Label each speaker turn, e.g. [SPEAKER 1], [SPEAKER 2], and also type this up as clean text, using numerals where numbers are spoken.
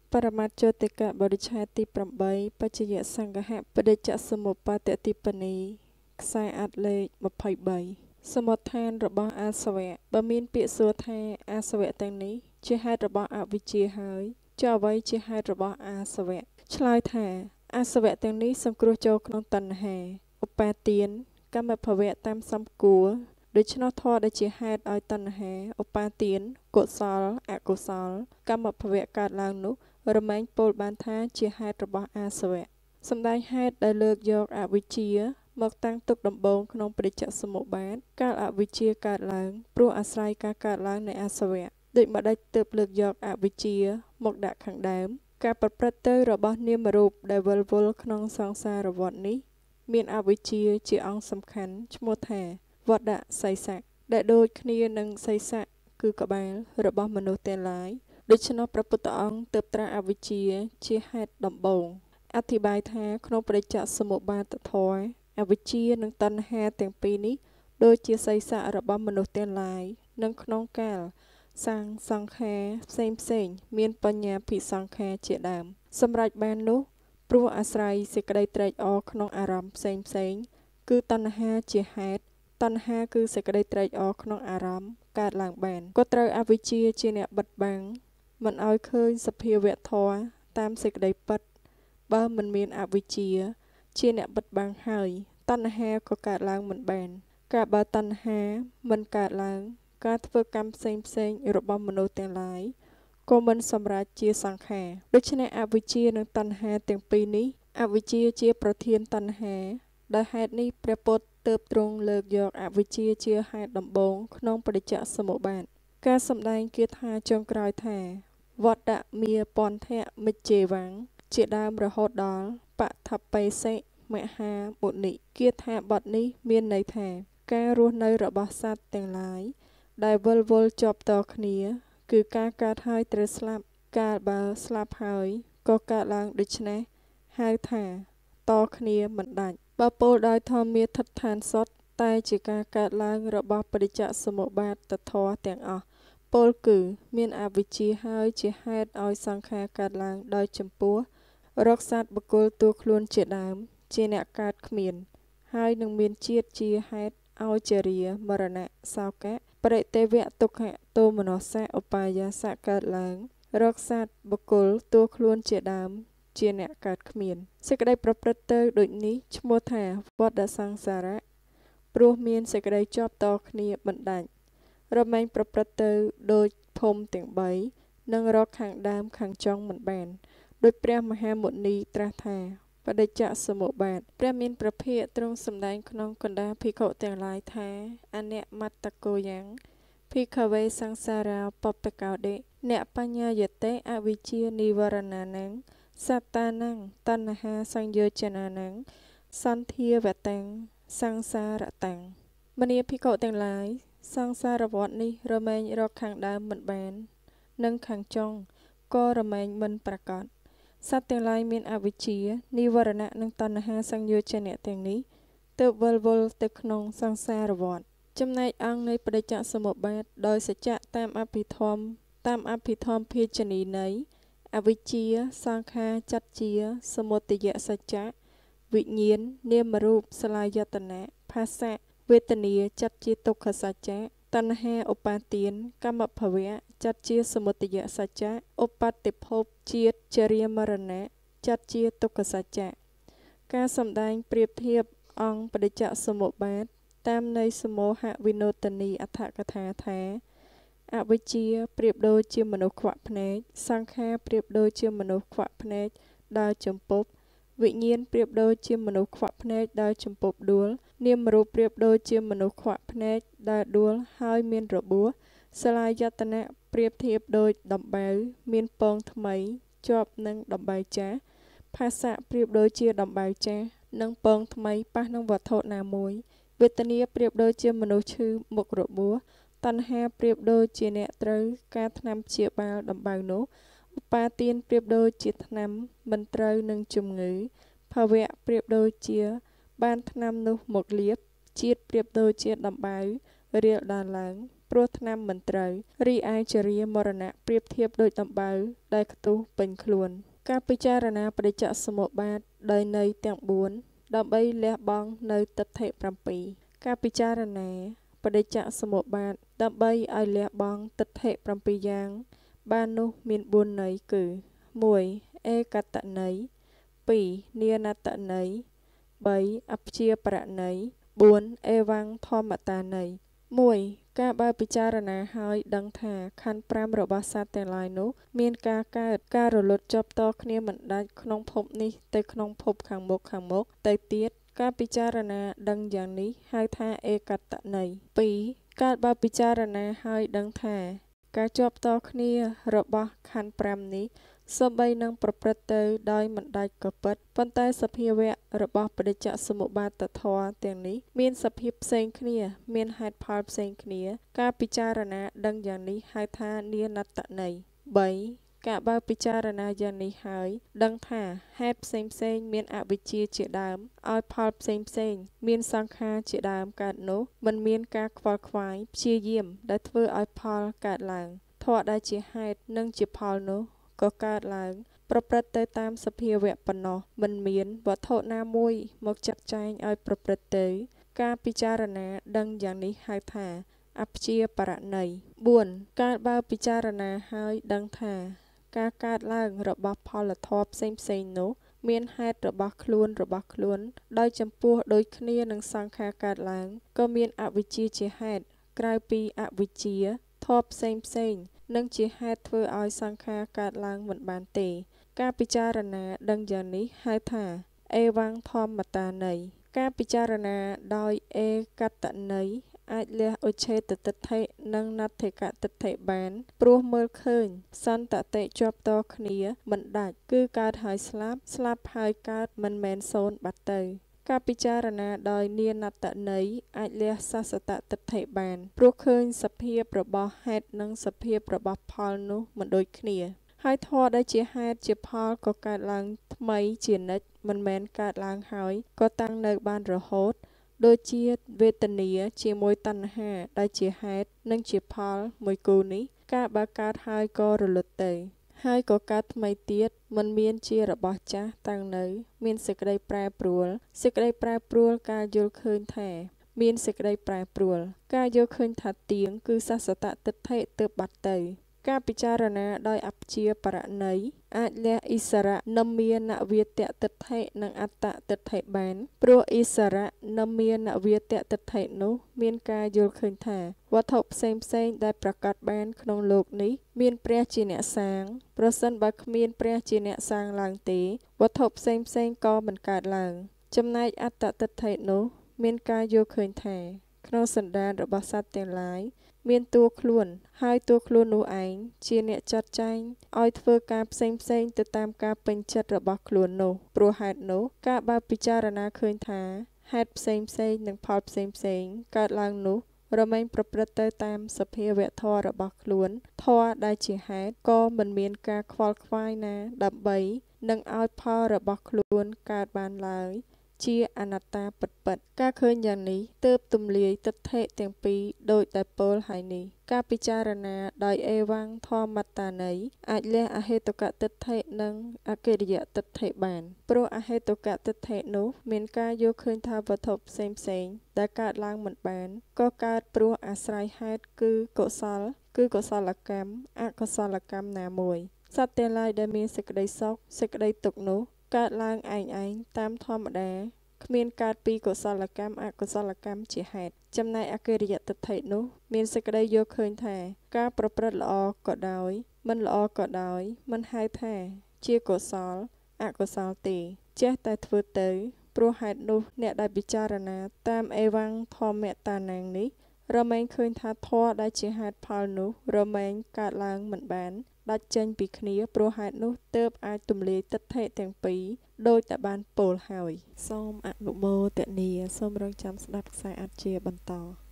[SPEAKER 1] បរមត្ថចតិកៈបរិច្ឆេទទី8បច្ចយសង្ឃៈបដិច្ចសមុបត្តិទីបនីខ្សែអត្ថលេខ23សមុដ្ឋានរបស់អាសវៈបើមានពាក្យសួរថាអាសវៈទាំងនេះជាហេតុរបស់អវិជ្ជាហើយចុះអ្វីជាហេតុរបស់អាសវៈឆ្លើយថាអាសវៈទាំងនេះសង្គ្រោះចូលក្នុងតណ្ហាឧបាទានកម្មភវៈតាមសំគួរដូច្នោះធម៌ដែលជាហេតុឲ្យតណ្ហាឧបាទានកុសលអកុសលកម្មភវៈកើតឡើងនោះរមែងពោលបានថាជាហេតុរបស់អាសវៈសម្ដែងហេតុដែលលើកយកអវិជ្ជាមកតាំងទុកដំបូងក្នុងបរិច្ឆសមុប្បាទកាលអវិជ្ជាកើតឡើងព្រោះអាស្រ័យការកើតឡើងនៃអាសវៈដូចម្ដេចទើបលើកយកអវិជ្ជាមកដាក់ខាងដើមការប្រព្រឹត្តទៅរបស់នាមរូបដែលវិលវល់ក្នុងសង្សារវដ្តនេះមានអវិជ្ជាជាអង្គសំខាន់ឈ្មោះថាវត្តសីស័កដែលដូចគ្នានឹងសីស័កគឺក្បាលរបស់មនុស្សទាំងឡាយដូច្នោះព្រះពុទ្ធអង្គទើបត្រាស់អវិជ្ជាជាហេតុដំបូងអធិប្បាយថាក្នុងបរិច្ឆសមុប្បាទធម៌អវិជ្ជានិងតណ្ហាទាំងពីរនេះដូចជាសីស័ករបស់មនុស្សទាំងឡាយនិងក្នុងកាលសាងសង្ខារផ្សេងមានបញ្ញាភិសង្ខារជាដើមសម្រាប់បាននោះព្រោះអាស្រ័យសេចក្តីត្រេកអរក្នុងអារម្មណ៍ផ្សេងគឺតណ្ហាជាហេតុតណ្ហាគឺសេចក្តីត្រេកអរក្នុងអារម្មណ៍កើតឡើងបានក៏ត្រូវអវិជ្ជាជាអ្នកបិទបាំងមិនឲ្យឃើញសភាវៈធម៌តាមសេចក្តីពិតបើមិនមានអវិជ្ជាជាអ្នកបិទបាំងហើយតណ្ហាក៏កើតឡើងមិនបានកាលបើតណ្ហាមិនកើតឡើងការធ្វើកម្មផ្សេងរបស់មនុស្សទាំងឡាយក៏មិនសម្រេចជាសង្ខារដូច្នេះអវិជ្ជានិងតណ្ហាទាំងពីរនេះអវិជ្ជាជាប្រធានតណ្ហាដោយហេតុនេះព្រះពុទ្ធទើបទ្រង់លើកយកអវិជ្ជាជាហេតុដំបូងក្នុងបរិច្ឆសមុប្បាទការសម្ដែងគាថាចុងក្រោយថាវត្តមាពន្ធៈមិច្ឆេវាំងជាដើមរហូតដល់បឋបេសិមហាមុនិគាថាបទនេះមានន័យថាការរស់នៅរបស់សត្វទាំងឡាយដែលវិលវល់ជាប់តគ្នាគឺការកើតហើយត្រូវស្លាប់កាលបើស្លាប់ហើយក៏កើតឡើងដូច្នេះហៅថាតគ្នាមិនដាច់បើពោលដោយធម្មាទិដ្ឋានសុទ្ធតែជាការកើតឡើងរបស់បរិច្ឆសមុប្បាទធម៌ទាំងអស់ពោលគឺមានអវិជ្ជាហើយជាហេតុឲ្យសង្ខារកើតឡើងដោយចំពោះរកសត្វបុគ្គលតួខ្លួនជាដើមជាអ្នកកើតគ្មានហើយនឹងមានជាតិជាហេតុឲ្យចរាមរណៈសោកៈបរិទេវៈទុក្ខៈទោមនស្សៈឧបាយាសៈកើតឡើងរកសត្វបុគ្គលតួខ្លួនជាដើមជាអ្នកកើតគ្មានសេចក្តីប្រព្រឹត្តទៅដូចនេះឈ្មោះថាវដ្តសង្សារៈព្រោះមានសេចក្តីជាប់តគ្នាបណ្ដាច់រមែងប្រព្រឹត្តទៅដូចភូមិទាំង3និងរកខាងដើមខាងចុងមិនបានដោយព្រះមហាមុនីត្រាស់ថាបដិច្ចសមុប្បាទព្រះមានព្រះភិក្ខទ្រង់សម្ដែងក្នុងកណ្ដាលភិក្ខុទាំងឡាយថាអនមត្តកោយ៉ាងភិក្ខវេសង្សារោបបកោដេអ្នកបញ្ញាយតេអវិជ្ជានិវរណានំសត្តានំតណ្ហាសង្យោចនានំសន្ធាវតੰសង្សារតੰមនាភិក្ខុទាំងឡាយសង្សារវដ្តនេះរមែងរកខាងដើមមិនបាននិងខាងចុងក៏រមែងមិនប្រកបសត្វទាំងឡាយមានអវិជ្ជានិវរណៈនិងតណ្ហាសង្យោចនៈទាំងនេះទើបវិលវល់ទៅក្នុងសង្សារវដ្តចំណែកអង្គនៃបដិច្ចសមុប្បាទដោយសច្ចៈតាមអភិធម្មភាជនីន័យអវិជ្ជាសង្ខារចត្យាសមុទយសច្ចៈវិញ្ញាណនាមរូបសលយតនៈភាសៈវេទនាចត្ជាទុក្ខសច្ចៈតណ្ហាឧបាទានកម្មភវៈចត្ជាសមុទយសច្ចៈឧបតិភពជាតិចរាមរណៈចត្ជាទុក្ខសច្ចៈការសម្ដែងប្រៀបធៀបអង្គបដិច្ចសមុប្បាទតាមន័យសមោហវិនោទនីអត្ថកថាថាអវិជ្ជាប្រៀបដូចជាមនុស្សខ្វាក់ភ្នែកសង្ខារប្រៀបដូចជាមនុស្សខ្វាក់ភ្នែកដើរចំពប់វិញ្ញាណប្រៀបដូចជាមនុស្សខ្វាក់ភ្នែកដើរចំពប់ដួលនាមរូបប្រៀបដូចជាមនុស្សខ្វាក់ភ្នែកដើរដួលហើយមានរបួសសលយតនៈប្រៀបធៀបដូចដំបៅមានពងថ្មីជាប់នឹងដំបៅចាស់ភាសៈប្រៀបដូចជាដំបៅចាស់និងពងថ្មីប៉ះនឹងវត្ថុណាមួយវេទនាប្រៀបដូចជាមនុស្សឈឺមុខរបួសតណ្ហាប្រៀបដូចជាអ្នកត្រូវការថ្នាំព្យាបាលដំបៅនោះឧបាទានប្រៀបដូចជាថ្នាំមិនត្រូវនឹងជំងឺភវៈប្រៀបដូចជាបានថ្នាំនោះមកលាបជាតិប្រៀបដូចជាដំបៅរៀលដាល់ឡើងព្រោះថ្នាំមិនត្រូវរីឯចរិយាមរណៈប្រៀបធៀបដូចដំបៅដែលខ្ទុះពេញខ្លួនការពិចារណាបដិច្ចសមុប្បាទដោយន័យទាំង4ដើម្បីលះបង់នៅទិដ្ឋិ7ការពិចារណាបដិច្ចសមុប្បាទដើម្បីឲ្យលះបង់ទិដ្ឋិ7យ៉ាងបាននោះមាន4ន័យគឺ1ឯកតន័យ2នាណតន័យ3អព្យាបរណ័យ4អេវ៉ាំងធម្មតាន័យ1ការបើពិចារណាហើយដឹងថាខណ្ឌ5របស់សត្វទាំងឡាយនោះមានការកើតការរលត់ជាប់តគ្នាមិនដាច់ក្នុងភពនេះទៅក្នុងភពខាងមុខទៅទៀតការពិចារណាដឹងយ៉ាងនេះហៅថាឯកតន័យ2ការបើពិចារណាហើយដឹងថាការជាប់តគ្នារបស់ខណ្ឌ5នេះសូម្បីនឹងប្រព្រឹត្តទៅដោយមិនដាច់ក៏ពិតប៉ុន្តែសភាវៈរបស់បដិច្ចសមុប្បាទធម៌ទាំងនេះមានសភាពផ្សេងគ្នាមានហេតុផលផ្សេងគ្នាការពិចារណាដឹងយ៉ាងនេះហៅថានាណតន័យ3ការបើពិចារណាយ៉ាងនេះហើយដឹងថាហេតុផ្សេងមានអវិជ្ជាជាដើមឲ្យផលផ្សេងមានសង្ខារជាដើមកើតនោះមិនមានការខ្វល់ខ្វាយព្យាយាមដែលធ្វើឲ្យផលកើតឡើងធម៌ដែលជាហេតុនិងជាផលនោះក៏កើតឡើងប្រព្រឹត្តទៅតាមសភាវៈប៉ុណ្ណោះមិនមានវត្ថុណាមួយមកចាត់ចែងឲ្យប្រព្រឹត្តទៅការពិចារណាដឹងយ៉ាងនេះហៅថាអព្យាបរណ័យ4ការបើពិចារណាហើយដឹងថាការកើតឡើងរបស់ផលធម៌ផ្សេងនោះមានហេតុរបស់ខ្លួនដោយចំពោះដូចគ្នានឹងសង្ខារកើតឡើងក៏មានអវិជ្ជាជាហេតុក្រៅពីអវិជ្ជាធម៌ផ្សេងនិងជាហេតុធ្វើឲ្យសង្ខារកើតឡើងមិនបានទេការពិចារណាដឹងយ៉ាងនេះហៅថាអេវ៉ាំងធម្មតាន័យការពិចារណាដោយឯកតន័យអាចលះឧច្ឆេទទិដ្ឋិនិងណដ្ឋិកទិដ្ឋិបានព្រោះមើលឃើញសន្តតិជាប់តគ្នាមិនដាច់គឺកើតហើយស្លាប់ហើយកើតមិនមែនសូន្យបាត់ទៅការពិចារណាដោយនាណតន័យអាចលះសសតទិដ្ឋិបានព្រោះឃើញសភាពរបស់ហេតុនិងសភាពរបស់ផលនោះមិនដូចគ្នាហើយធម៌ដែលជាហេតុជាផលក៏កើតឡើងថ្មីជានិច្ចមិនមែនកើតឡើងហើយក៏តាំងនៅបានរហូតដូចជាវេទនាជាមួយតណ្ហាដែលជាហេតុនិងជាផលមួយគូនេះការបើកើតហើយក៏រលត់ទៅហើយក៏កើតថ្មីទៀតមិនមានជារបស់ចាស់តាំងនៅមានសេចក្តីប្រែប្រួលការយល់ឃើញថាមានសេចក្តីប្រែប្រួលការយល់ឃើញថាទៀងគឺសសតទិដ្ឋិទើបបាត់ទៅការពិចារណាដោយអព្យាបរណ័យអាចលះអិសរៈនិម្មានវាទៈទិដ្ឋិនិងអត្តទិដ្ឋិបានព្រោះអិសរៈនិម្មានវាទៈទិដ្ឋិនោះមានការយល់ឃើញថាវត្ថុផ្សេងដែលប្រកាសបានក្នុងលោកនេះមានព្រះជាអ្នកសាងប្រសិនបើគ្មានព្រះជាអ្នកសាងឡើងទេវត្ថុផ្សេងក៏មិនកើតឡើងចំណែកអត្តទិដ្ឋិនោះមានការយល់ឃើញថាក្នុងសន្តានរបស់សត្វទាំងឡាយមានតួខ្លួនហើយតួខ្លួននោះឯងជាអ្នកចាត់ចែងឲ្យធ្វើការផ្សេងទៅតាមការពេញចិត្តរបស់ខ្លួននោះព្រោះហេតុនោះការបើពិចារណាឃើញថាហេតុផ្សេងនិងផលផ្សេងកើតឡើងនោះរមែងប្រព្រឹត្តទៅតាមសភាវៈធម៌របស់ខ្លួនធម៌ដែលជាហេតុក៏មិនមានការខ្វល់ខ្វាយណាដើម្បីនឹងឲ្យផលរបស់ខ្លួនកើតបានឡើយជាអនត្តាពិតការឃើញយ៉ាងនេះទើបទំលាយទិដ្ឋិទាំងពីរដោយតែពោលហើយនេះការពិចារណាដោយអេវ៉ាំងធម្មតាន័យអាចលះអហេតុកទិដ្ឋិនិងអកិរិយទិដ្ឋិបានព្រោះអហេតុកទិដ្ឋិនោះមានការយល់ឃើញថាវត្ថុផ្សេងដែលកើតឡើងមិនបានក៏កើតព្រោះអាស្រ័យហេតុគឺកុសលកម្មអកុសលកម្មណាមួយសត្វទាំងឡាយដែលមានសេចក្តីសុខសេចក្តីទុក្ខនោះកើតឡើងឯងតាមធម្មតាគ្មានកើតពីកុសលកម្មអកុសលកម្មជាហេតុចំណែកអកិរិយទិដ្ឋិនោះមានសេចក្តីយល់ឃើញថាការប្រព្រឹត្តល្អក៏ដោយមិនល្អក៏ដោយមិនហៅថាជាកុសលអកុសលទេចេះតែធ្វើទៅព្រោះហេតុនោះអ្នកដែលពិចារណាតាមអេវ៉ាំងធម្មតាណាំងនេះរមែងឃើញថាធម៌ដែលជាហេតុផលនោះរមែងកើតឡើងមិនបានដាច់ចេញពីគ្នាព្រោះហេតុនោះទើបអាចទម្លាយទិដ្ឋិទាំងពីរដោយតែបានពោលហើយសូមអនុមោទនាសូមរងចាំស្ដាប់ខ្សែអត្ថជាបន្ត